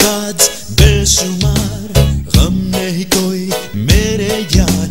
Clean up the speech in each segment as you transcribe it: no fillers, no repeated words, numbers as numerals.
राज बेशुमार, गम नहीं कोई मेरे याद।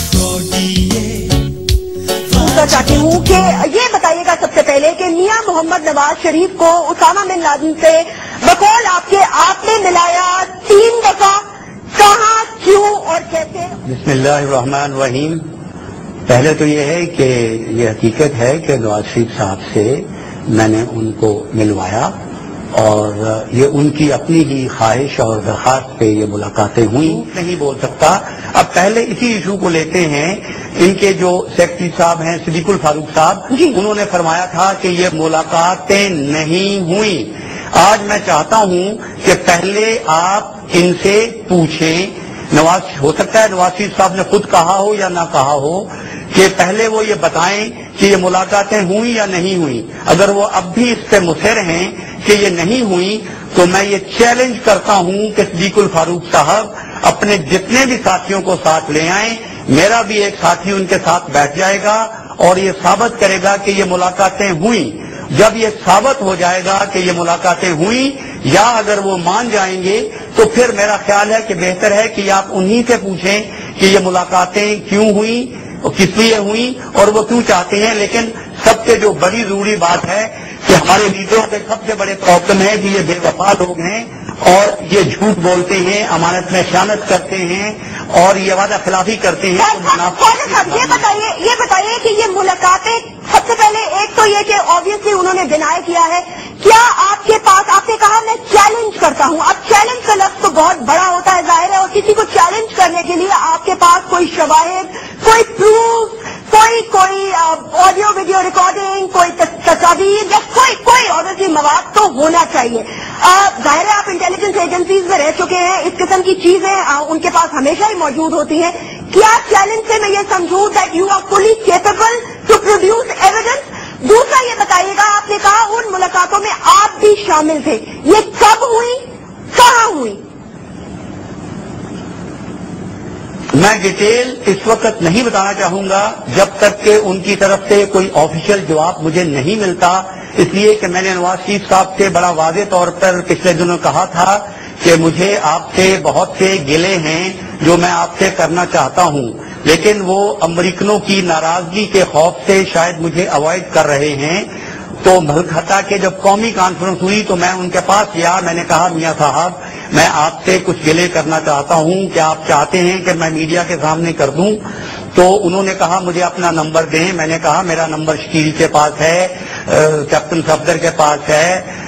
पूछना चाहती हूँ कि ये बताइएगा सबसे पहले कि मियां मोहम्मद नवाज शरीफ को उसामा बिन लादेन से बकौल आपने मिलाया 3 दफा, कहाँ, क्यों और कैसे? बिस्मिल्लाहिर्रहमानिर्रहीम। पहले तो ये है कि ये हकीकत है कि नवाज शरीफ साहब से मैंने उनको मिलवाया और ये उनकी अपनी ही ख्वाहिश और दरख्वास्त पे ये मुलाकातें हुई। नहीं बोल सकता। अब पहले इसी इशू को लेते हैं। इनके जो सेक्रेटरी साहब हैं सिद्दीकुल फारूक साहब, उन्होंने फरमाया था कि ये मुलाकातें नहीं हुई। आज मैं चाहता हूं कि पहले आप इनसे पूछें। हो सकता है नवाज शरीफ साहब ने खुद कहा हो या ना कहा हो, कि पहले वो ये बताएं कि ये मुलाकातें हुई या नहीं हुई। अगर वो अब भी इस पे मुसर हैं कि ये नहीं हुई, तो मैं ये चैलेंज करता हूं कि सिद्दीकुल फारूक साहब अपने जितने भी साथियों को साथ ले आएं। मेरा भी एक साथी उनके साथ बैठ जाएगा और ये साबित करेगा कि ये मुलाकातें हुई। जब ये साबित हो जाएगा कि ये मुलाकातें हुई, या अगर वो मान जाएंगे, तो फिर मेरा ख्याल है कि बेहतर है कि आप उन्हीं से पूछें कि ये मुलाकातें क्यों हुई, किस लिए हुई और वो क्यों चाहते हैं। लेकिन सबसे जो बड़ी जरूरी बात है कि हमारे लीडरों के सबसे बड़े प्रॉब्लम है कि ये बेवफा लोग हैं और ये झूठ बोलते हैं, अमानत में खयानत करते हैं और ये वादा खिलाफी करते हैं। ये बताइए कि ये मुलाकातें, सबसे पहले एक तो ये कि ऑब्वियसली उन्होंने डिनाई किया है, क्या आपके पास, आपने कहा मैं चैलेंज करता हूं। अब चैलेंज का लफ्ज तो बहुत बड़ा होता है जाहिर है, और किसी को चैलेंज करने के लिए आपके पास कोई शवाहिद, कोई प्रूफ, कोई ऑडियो वीडियो रिकॉर्डिंग, कोई तस्वीर या कोई ऑब्वियसली मवाद तो होना चाहिए। जाहिर है आप इंटेलिजेंस एजेंसीज में रह चुके हैं, इस किस्म की चीजें उनके पास हमेशा ही मौजूद होती हैं। क्या चैलेंज से मैं ये समझूं that you are fully capable to produce evidence? दूसरा ये बताइएगा, आपने कहा उन मुलाकातों में आप भी शामिल थे, ये कब हुई, कहाँ हुई? मैं डिटेल इस वक्त नहीं बताना चाहूंगा जब तक कि उनकी तरफ से कोई ऑफिशियल जवाब मुझे नहीं मिलता, इसलिए कि मैंने नवाज शरीफ साहब से बड़ा वाज़ेह तौर पर पिछले दिनों कहा था कि मुझे आपसे बहुत से गिले हैं जो मैं आपसे करना चाहता हूं, लेकिन वो अमरीकनों की नाराजगी के खौफ से शायद मुझे अवॉइड कर रहे हैं। तो मलखता के जब कौमी कॉन्फ्रेंस हुई तो मैं उनके पास गया, मैंने कहा मियां साहब मैं आपसे कुछ गिले करना चाहता हूं, क्या आप चाहते हैं कि मैं मीडिया के सामने कर दूं? तो उन्होंने कहा मुझे अपना नंबर दें। मैंने कहा मेरा नंबर शकील के पास है, कैप्टन सफदर के पास है,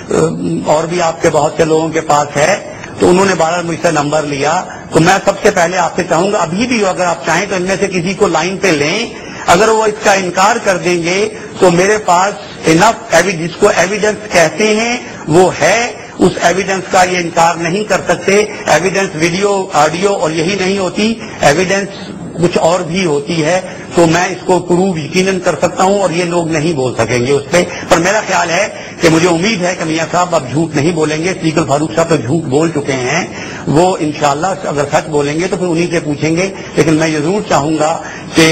और भी आपके बहुत से लोगों के पास है। तो उन्होंने बारह मुझसे नंबर लिया। तो मैं सबसे पहले आपसे चाहूंगा, अभी भी अगर आप चाहें तो इनमें से किसी को लाइन पे लें। अगर वो इसका इनकार कर देंगे तो मेरे पास इनफ जिसको एविडेंस कहते हैं वो है, उस एविडेंस का ये इनकार नहीं कर सकते। एविडेंस वीडियो, ऑडियो और यही नहीं होती, एविडेंस कुछ और भी होती है। तो मैं इसको प्रूव यकीनन कर सकता हूं और ये लोग नहीं बोल सकेंगे उस पर मेरा ख्याल है कि मुझे उम्मीद है कि मियां साहब अब झूठ नहीं बोलेंगे। सिद्दीकुल फारूक साहब तो झूठ बोल चुके हैं, वो इंशाअल्लाह अगर सच बोलेंगे तो फिर उन्हीं से पूछेंगे। लेकिन मैं ये जरूर चाहूंगा कि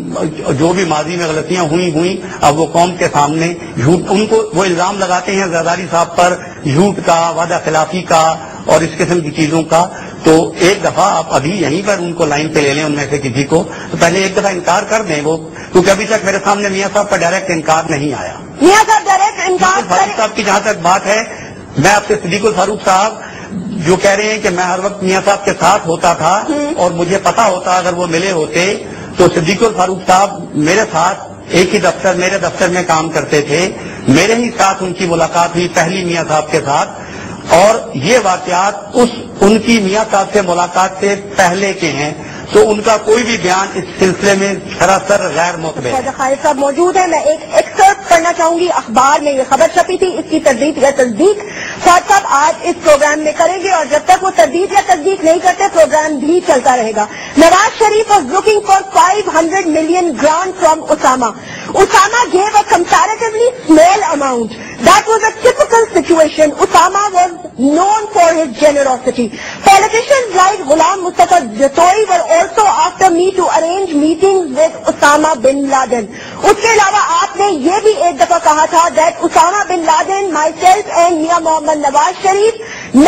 जो भी माजी में गलतियां हुई अब वो कौम के सामने झूठ, उनको वो इल्जाम लगाते हैं जरदारी साहब पर झूठ का, वादा खिलाफी का और इस किस्म की चीजों का। तो एक दफा आप अभी यहीं पर उनको लाइन पे ले लें, उनमें से किसी को, तो पहले एक दफा इनकार कर दें वो, क्योंकि अभी तक मेरे सामने मियां साहब का डायरेक्ट इनकार नहीं आया। मियां साहब डायरेक्ट इनकार फारूक साहब की जहां तक बात है, मैं आपसे सिद्दीकुल फारूक साहब जो कह रहे हैं कि मैं हर वक्त मियां साहब के साथ होता था और मुझे पता होता अगर वो मिले होते तो सिद्दीकुल फारूक साहब मेरे साथ एक ही दफ्तर, मेरे दफ्तर में काम करते थे, मेरे ही साथ उनकी मुलाकात हुई पहली मियां साहब के साथ। और ये वाकयात उनकी मियां साहब से मुलाकात से पहले के हैं, तो उनका कोई भी बयान इस सिलसिले में सरासर गैर मुतबर है। खालिद साहब मौजूद है, मैं एक एक्सर्ट पढ़ना चाहूंगी। अखबार में ये खबर छपी थी, इसकी तरदीद या तस्दीक खालिद साहब आज इस प्रोग्राम में करेंगे और जब तक वो तरदीद या तस्दीक नहीं करते प्रोग्राम भी चलता रहेगा। Nawaz Sharif was looking for 500 million grant from Osama. Osama gave a comparatively small amount. That was a typical situation. Osama was known for his generosity. Politicians like Ghulam Mustafa Jatoi were also after me to arrange meetings with Osama bin Laden. उसके अलावा आपने ये भी एक दफा कहा था that Osama bin Laden, myself and Mia Mohammad Nawaz Sharif met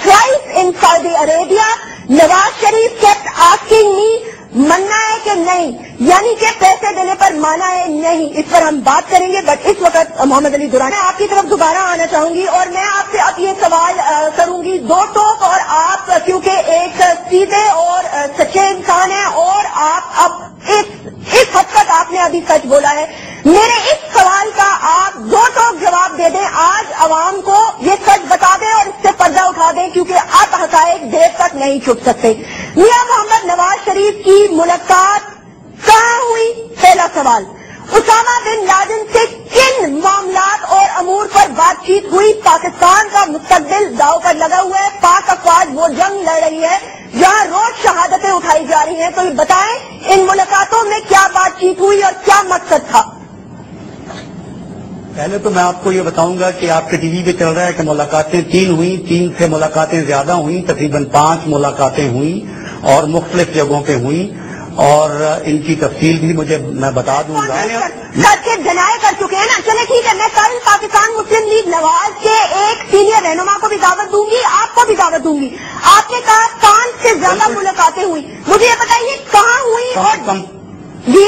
thrice in Saudi Arabia. Nawaz Sharif kept asking me, ماننا ہے کہ نہیں, یعنی کہ پیسے دینے پر مانا ہے نہیں. اس پر ہم بات کریں گے, بٹ اس وقت محمد علی درانی آپ کی طرف دوبارہ آنا چاہوں گی اور میں آپ سے اب یہ سوال کروں گی دو ٹوک, اور آپ کیونکہ ایک سیدھے اور سچے انسان ہیں اور آپ اب اس حد تک آپ نے ابھی سچ بولا ہے, میرے اس سوال کا آپ دو ٹوک جواب دے دیں. آج عوام کو یہ سچ بتا دیں اور اس سے پردہ اٹھا دیں, کیونکہ اب حقائق دیر تک نہیں چھپ سکتے. میاں محمد نواز شریف کی ملاقات کہاں ہوئی؟ پہلا سوال. اسامہ بن لادن سے کن معاملات اور امور پر بات چیت ہوئی؟ پاکستان کا مستقبل داؤ پر لگا ہوا ہے, پاک افواج وہ جنگ لڑ رہی ہے جہاں روز شہادتیں اٹھائی جا رہی ہیں. تو یہ بتائیں ان ملاقاتوں میں کیا بات چیت ہوئی اور کیا مقصد تھا؟ پہلے تو میں آپ کو یہ بتاؤں گا کہ آپ کے ٹی وی پہ چل رہا ہے کہ ملاقاتیں 3 ہوئیں, 3 سے ملاقاتیں زیادہ ہوئیں, تقریباً 5 ملاقاتیں ہوئیں اور مختلف جگہوں پہ ہوئیں, اور ان کی تفصیل بھی میں بتا دوں گا. جنائے کر چکے ہیں نا, چلے ٹھیک ہے, میں کل پاکستان مسلم لیگ نواز کے ایک سینئر رہنما کو بھی دعوت دوں گی, آپ کو بھی دعوت دوں گی. آپ نے کہا 5 سے زیادہ ملاقاتیں ہوئی, مجھے یہ بتائیے کہاں ہوئی؟ جی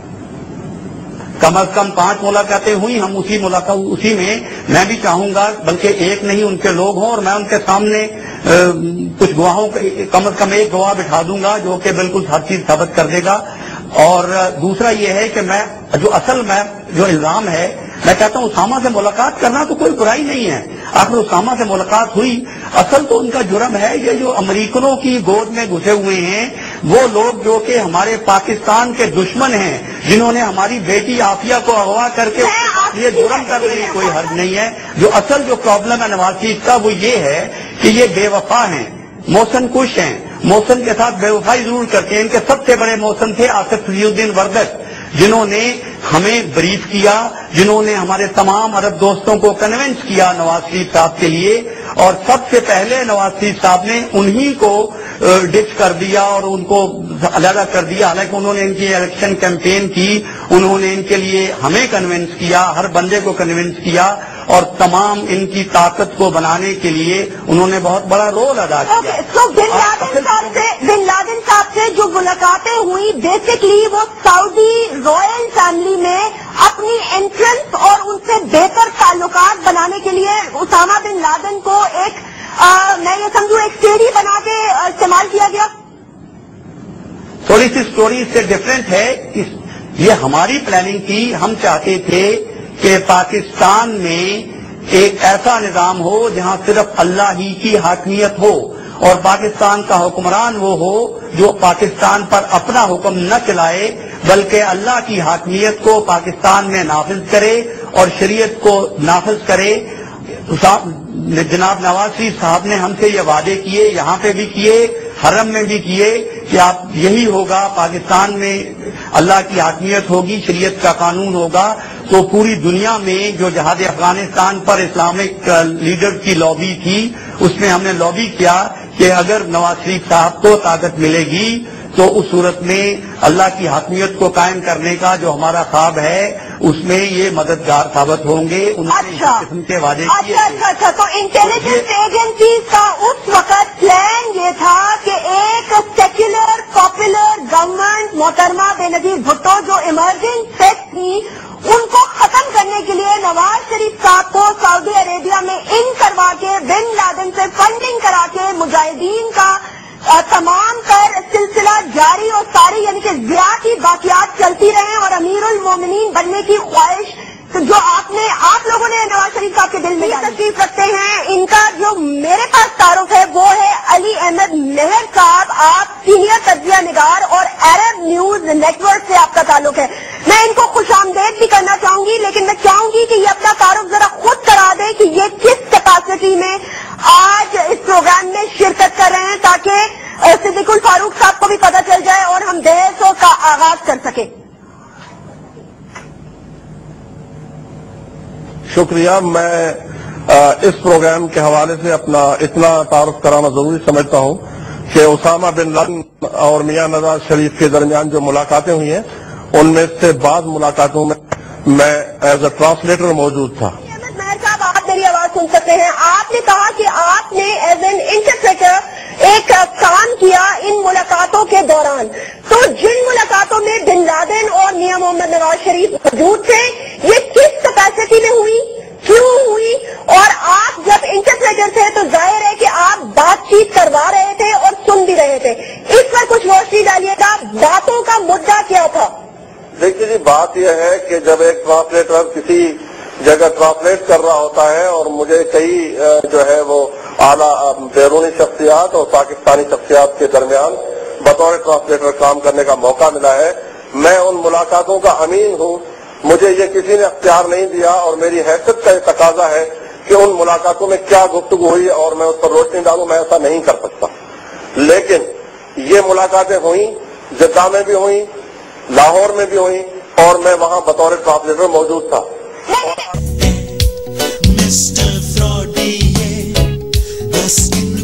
کم از کم 5 ملاقاتیں ہوئی. ہم اسی میں بھی چاہوں گا بلکہ ایک نہیں ان کے لوگ ہوں, اور میں ان کے سامنے کچھ گواہوں کم از کم ایک گواہ بٹھا دوں گا جو کہ بالکل ہر چیز ثابت کر دے گا. اور دوسرا یہ ہے کہ میں جو الزام ہے, میں کہتا ہوں اسامہ سے ملاقات کرنا تو کوئی برائی نہیں ہے. آخر اسامہ سے ملاقات ہوئی, اصل تو ان کا جرم ہے یہ جو امریکنوں کی گود میں گھسے ہوئے ہیں, وہ لوگ جو کہ ہمارے پاکستان کے دشمن ہیں, جنہوں نے ہماری بیٹی عافیہ کو اغوا کر کے یہ جرم کر رہے ہیں. کوئی حرج نہیں ہے. جو اصل جو پرابلم ہے نواز شریف کا وہ یہ ہے کہ یہ بے وفا ہیں, محسن کش ہیں, محسن کے ساتھ بے وفائی ضرور کرتے ہیں. ان کے سب سے بڑے محسن تھے آصف فضل الدین وردک, جنہوں نے ہمیں بریف کیا, جنہوں نے ہمارے تمام عرب دوستوں کو کنونس کیا نواز شریف صاحب کے لیے, اور سب سے پہلے نواز شریف صاحب نے انہی کو ڈچ کر دیا اور ان کو علیحدہ کر دیا. حالانکہ انہوں نے ان کی الیکشن کیمپین کی, انہوں نے ان کے لیے ہمیں کنونس کیا, ہر بندے کو کنونس کیا, اور تمام ان کی طاقت کو بنانے کے لیے انہوں نے بہت بڑا رول ادا کیا. بن لادن صاحب سے جو ملاقاتیں ہوئی, بیسکلی وہ سعودی رائل فیملی میں اپنی انٹرنس اور ان سے بہتر تعلقات بنانے کے لیے اسامہ بن لادن کو ایک میں یہ سمجھوں ایک سیڑھی بنا کے استعمال کیا گیا. تھوڑی سی اسٹوری اس سے ڈفرینٹ ہے. یہ ہماری پلاننگ تھی. ہم چاہتے تھے کہ پاکستان میں ایک ایسا نظام ہو جہاں صرف اللہ ہی کی حاکمیت ہو, اور پاکستان کا حکمران وہ ہو جو پاکستان پر اپنا حکم نہ چلائے بلکہ اللہ کی حاکمیت کو پاکستان میں نافذ کرے اور شریعت کو نافذ کرے. جناب نواز شریف صاحب نے ہم سے یہ وعدے کیے, یہاں پہ بھی کیے, حرم میں بھی کیے, کہ آپ یہی ہوگا, پاکستان میں اللہ کی حاکمیت ہوگی, شریعت کا قانون ہوگا. تو پوری دنیا میں جو جہاد افغانستان پر اسلامک لیڈر کی لابی تھی, اس میں ہم نے لابی کیا کہ اگر نواز شریف صاحب کو طاقت ملے گی تو اس صورت میں اللہ کی حاکمیت کو قائم کرنے کا جو ہمارا خواب ہے اس میں یہ مددگار ثابت ہوں گے. انہوں نے اس قسم کے وعدے کیے. اچھا, تو انٹیلیجنس ایجنسیز کا اس وقت پلان یہ تھا کہ ایک سیکولر پاپولر گورنمنٹ محترمہ بے نظیر بھٹو جو ایمرجنگ سیٹ تھی ان کو ختم کرنے کے لیے نواز شریف صاحب کو سعودی عربیہ میں ان کروا کے بن لادن سے فنڈنگ کرا کے مجاہدین کا تمام تر سلسلہ جاری اور ساری یعنی کہ ضیاء کی باقیات چلتی رہیں اور امیر المومنین بننے کی خواہش جو آپ لوگوں نے نواز شریف صاحب کے دل میں تشریف رکھتے ہیں. ان کا جو میرے پاس تعارف ہے وہ ہے علی احمد مہر صاحب, آپ سینئر تجزیہ نگار اور عرب نیوز نیٹ ورک سے آپ کا تعلق ہے. میں ان کو خوش آمدید بھی کرنا چاہوں گی, لیکن میں چاہوں گی کہ یہ اپنا تعارف ذرا خود کرا دیں کہ یہ کس کیپیسٹی میں آج اس پروگرام میں شرکت کر رہے ہیں, تاکہ صدیق الفاروق صاحب کو بھی پتہ چل جائے اور ہم بحثوں کا آغاز کر سکیں. شکریہ. میں اس پروگرام کے حوالے سے اپنا اتنا تعارف کرانا ضروری سمجھتا ہوں کہ اسامہ بن لادن اور میاں نواز شریف کے درمیان جو ملاقاتیں ہوئی ہیں ان میں سے بعض ملاقاتوں میں ایز اے ٹرانسلیٹر موجود تھا. مہر صاحب, آپ میری آواز سن سکتے ہیں. آپ نے کہا کہ آپ نے ایز این بات یہ ہے کہ جب ایک ٹرانسلیٹر کسی جگہ ٹرانسلیٹ کر رہا ہوتا ہے اور مجھے کئی جو ہے وہ اعلیٰ بیرونی شخصیات اور پاکستانی شخصیات کے درمیان بطور ٹرانسلیٹر کام کرنے کا موقع ملا ہے، میں ان ملاقاتوں کا امین ہوں. مجھے یہ کسی نے اختیار نہیں دیا اور میری حیثیت کا یہ تقاضا ہے کہ ان ملاقاتوں میں کیا گفتگو ہوئی اور میں اس پر روشنی ڈالوں. میں ایسا نہیں کر سکتا، لیکن یہ ملاقاتیں ہوئیں، جدہ میں بھی ہوئیں، لاہور میں بھی ہوئیں، اور میں وہاں بطور ٹرانسلیٹر موجود تھا. Mr. Fraudier, the skin